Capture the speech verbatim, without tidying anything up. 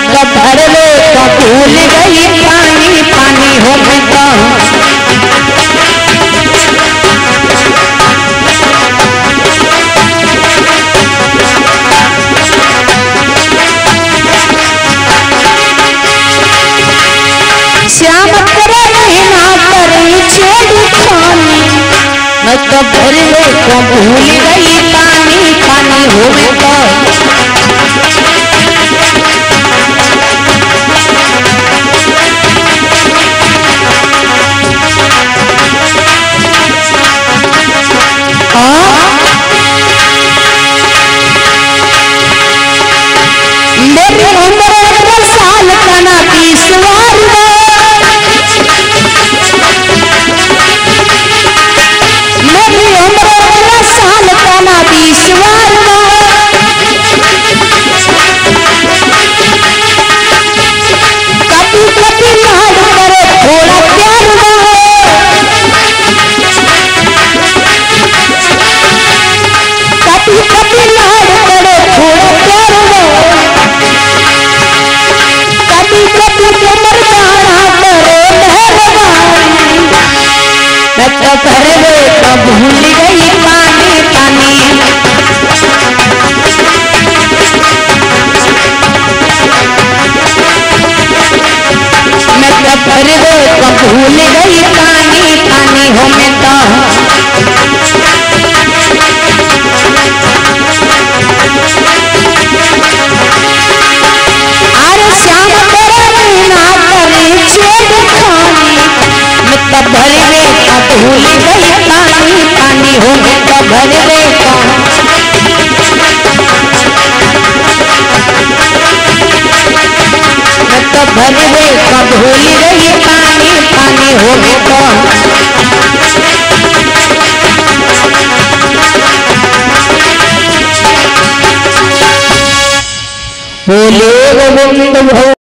तो भर लो तो भूल गई पानी पानी हो मैं तो श्याम करे ना करे छेड़ खानी मैं तो भर लो तो भूल गई पानी पानी हो मैं तो मेरी उम्र साल का ना बीस बार मेरी उम्र साल का ना बीस बार कभी कभी लाड करे थोड़ा प्यार कभी कभी लाड करे थोड़ा प्यार कभी कभी मर्दाना करे मेहरबानी मैं तो कर लो तो भूल गई पानी पानी मैं तो कर लो तो भूल गई पानी पानी हो मैं तो अरे श्याम करे ना करे छेड़ खानी मैं तो भर ले तो भूल गई पानी पानी हो मैं तो भर ले तो मैं तो भर ले तो भूल गई पानी पानी हो मैं तो बोले गोविंद।